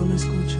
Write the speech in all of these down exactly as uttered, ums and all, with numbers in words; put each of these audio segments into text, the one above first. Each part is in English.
me escucha.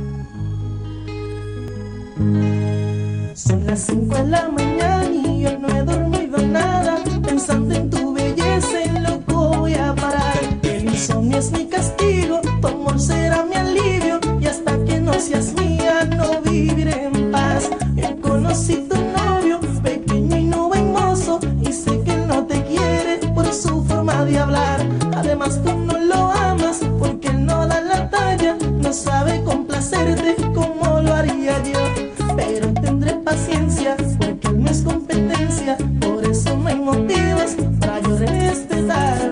Son las cinco de la mañana y yo no he dormido nada, pensando en tu belleza y loco voy a parar. El insomnio es mi castigo, tu amor será mi alivio, y hasta que no seas mía no viviré en paz. Yo conocí tu novio, pequeño y no buen mozo, y sé que no te quiere por su forma de hablar. Además tú no lo amas porque él no da la talla, no sabe complacerte como lo haría yo. Pero tendré paciencia porque él no es competencia, por eso no hay motivos para yo respetar.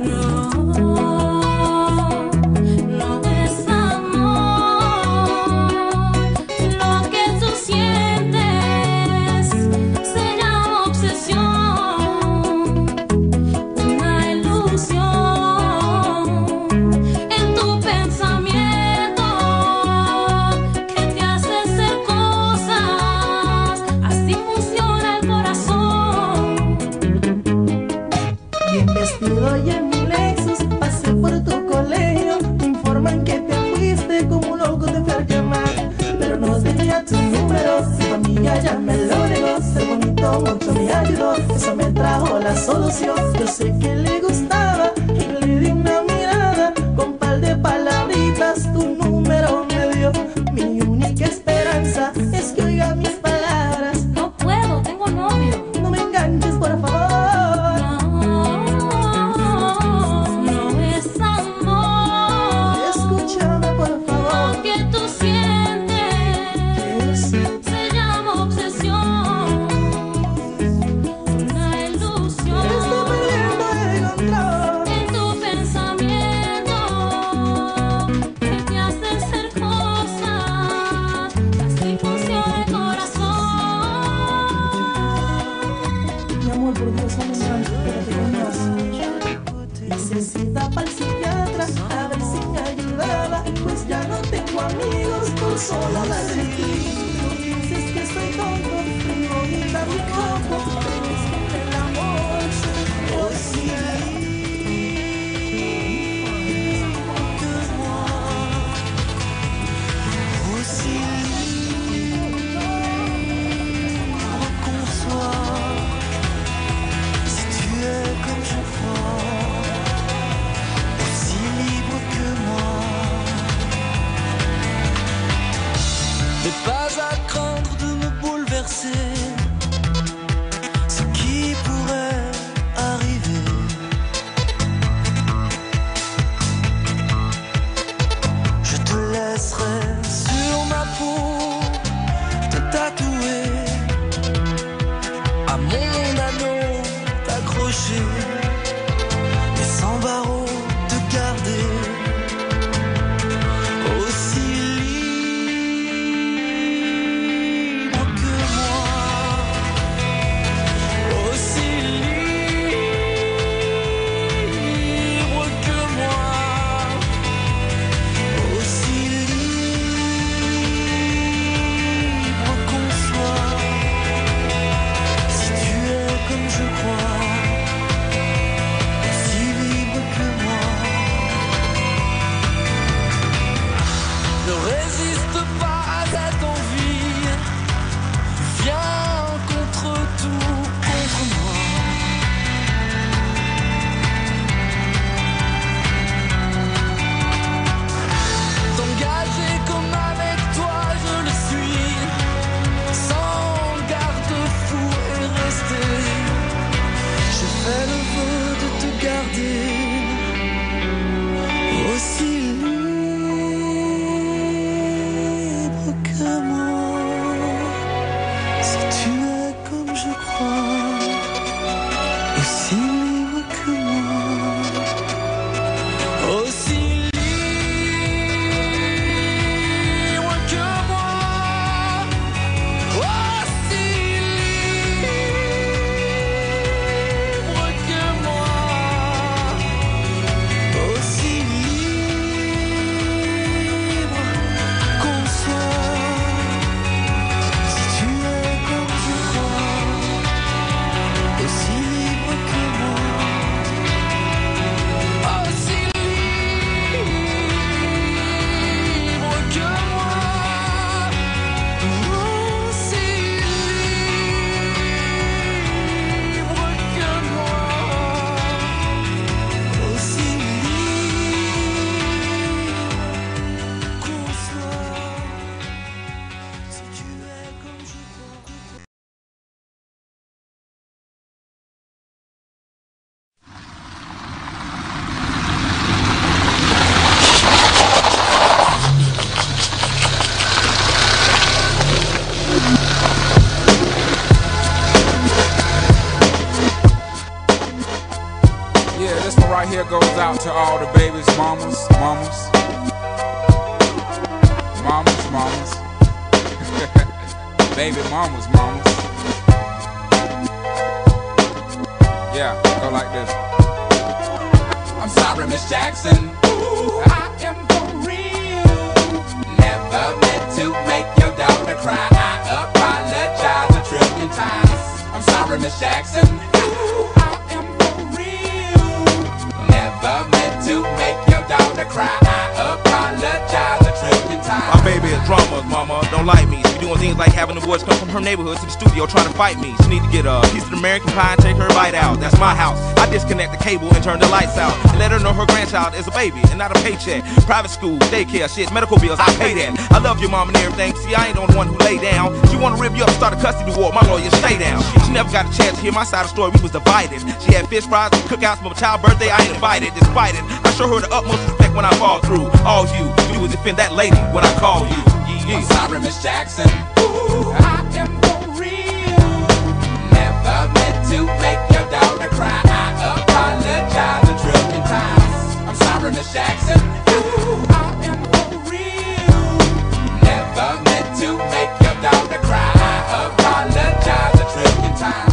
Vestido y en mi Lexus, pasé por tu colegio, me informan que te fuiste como un loco te fui a llamar, pero no tenía tu número, mi familia ya me lo negó, ser bonito mucho me ayudó, eso me trajo la solución. Yo sé que le gustaba y le di una mirada, con par de palabritas tu número me dio. Mi única esperanza es que oiga mis palabras. No puedo, tengo novio. No me enganches, por favor. Por Dios, no me enganches, pero te conozco. Necesita para el psiquiatra, a ver si me ayudaba, pues ya no tengo amigos por solo darle grito. Si es que soy tonto, y bonita mi coco, pero es que el amor oh sí. T'es pas out to all the babies, mamas, mamas, mamas, mamas, baby mamas, mamas. Yeah, go like this. I'm sorry, Miss Jackson. Ooh, I am for real. Never meant to make your daughter cry. I apologize a trillion times. I'm sorry, Miss Jackson. Ooh, I am for real. Never meant to make your daughter cry. I apologize a trillion times. My baby is drama, mama, don't like me. She doing things like having the boys come from her neighborhood to the studio trying to fight me. She need to get a piece of American pie and take her bite out. That's my house. I disconnect the cable and turn the lights out and let her know her grandchild is a baby and not a paycheck. Private school, daycare, shit, medical bills, I pay that. I love your mom and everything. See, I ain't the one who lay down. She wanna rip you up and start a custody war. My lawyer, stay down. She never got a chance to hear my side of the story. We was divided. She had fish fries and cookouts for my child's birthday. I ain't invited. Despite it, I show her the utmost respect when I fall through. All you do is defend that lady when I call you. I'm sorry, Miss Jackson. Ooh, I am for real. Never meant to make your daughter cry. I apologize a trillion times. I'm sorry, Miss Jackson. Ooh, I am for real. Never meant to make your daughter cry. I apologize a trillion times.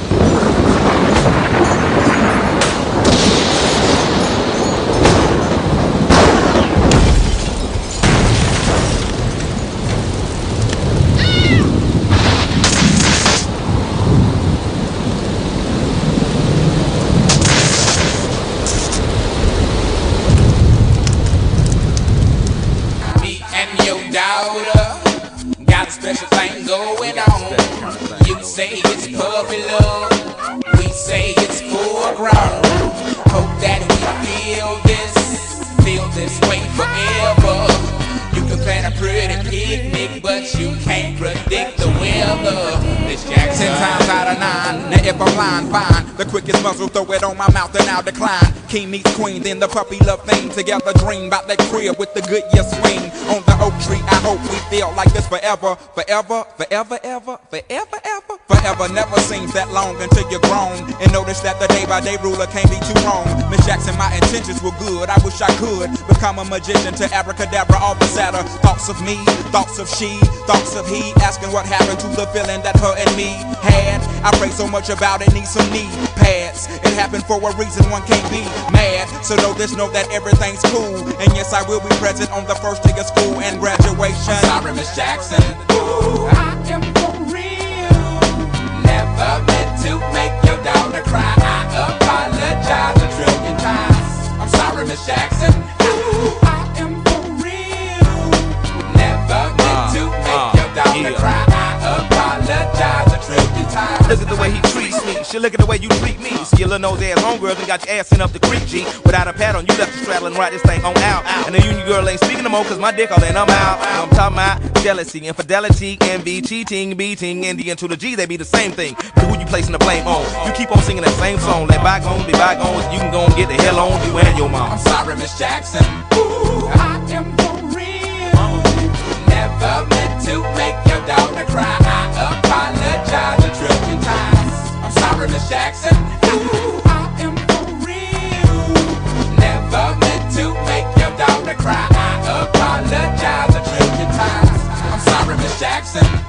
Got a special thing going on. You say it's puppy love, we say it's full grown. Hope that we feel this, feel this way forever. You can plan a pretty picnic, but you can't predict the weather. Miss Jackson. Ten times out of nine, now if I'm lying, fine. The quickest muzzle, throw it on my mouth and I'll decline. King meets queen, then the puppy love thing. Together dream about that crib with the good year swing. On the oak tree, I hope we feel like this forever. Forever, forever, ever, forever, ever. Forever never seems that long until you're grown. And notice that the day by day ruler can't be too wrong. Miss Jackson, my intentions were good. I wish I could become a magician to abracadabra all the sadder. Thoughts of me, thoughts of she, thoughts of he. Asking what happened to the feeling that her and me had. I pray so much about it, need some knee pads. It happened for a reason, one can't be mad. So know this, know that everything's cool. And yes, I will be present on the first day of school and graduation. I'm sorry, Miss Jackson. Ooh, I am for real. Never meant to make your daughter cry. I apologize a trillion times. I'm sorry, Miss Jackson. Ooh, I am for real. Never meant to make your daughter cry. I apologize a trillion times. Look at the way he treats me. Shit, look at the way you treat me. Skillin' those ass homegirls and got your ass sent up the creek, G. Without a pad on, you left the straddle and ride this thing on out. And the union girl ain't speaking no more, cause my dick all in, I'm out. I'm talking about jealousy, infidelity, envy, cheating, beating, and the N to the G, they be the same thing. But who you placing the blame on? You keep on singing that same song. Let bygones be bygones, you can go and get the hell on you and your mom. I'm sorry, Miss Jackson. Ooh, I am for real. Never meant to make your daughter cry. I apologize a trillion times. I'm sorry, Miss Jackson. Ooh, I am for real. Never meant to make your daughter cry. I apologize a trillion times. I'm sorry, Miss Jackson.